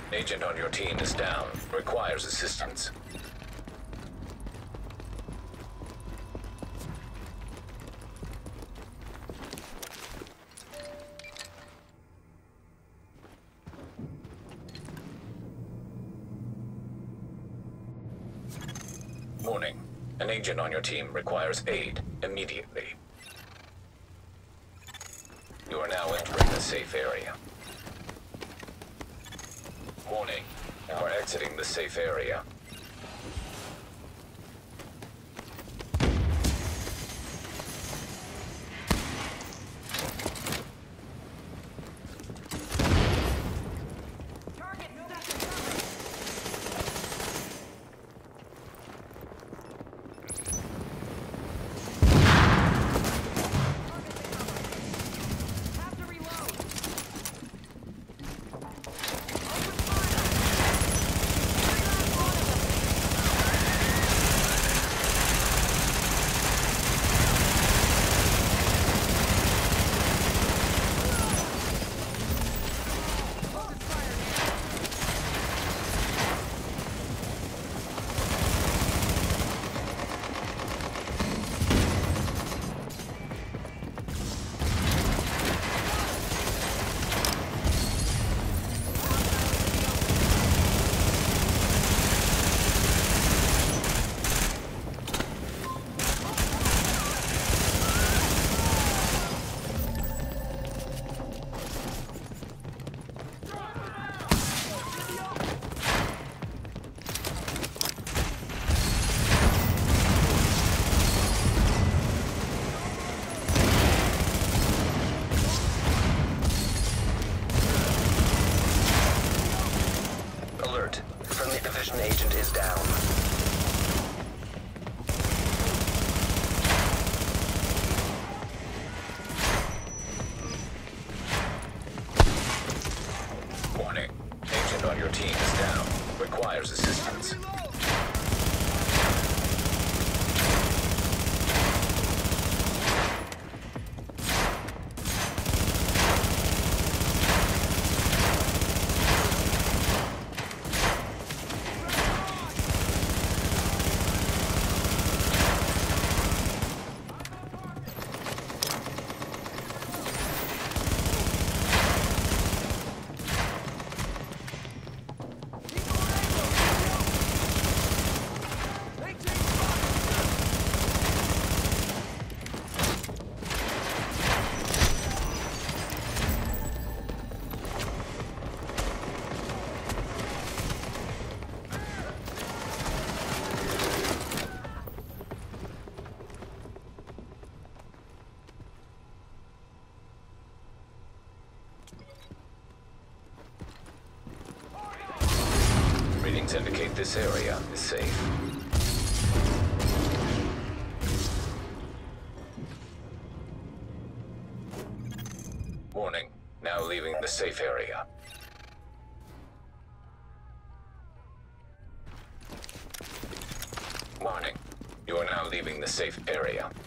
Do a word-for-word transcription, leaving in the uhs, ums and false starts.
Agent on your team is down. Requires assistance. Warning. An agent on your team requires aid immediately. You are now entering the safe area. Warning. You are exiting the safe area. Division agent is down. Warning. Agent on your team is down. Requires assistance. Readings indicate this area is safe. Warning. Now leaving the safe area. Warning. You are now leaving the safe area.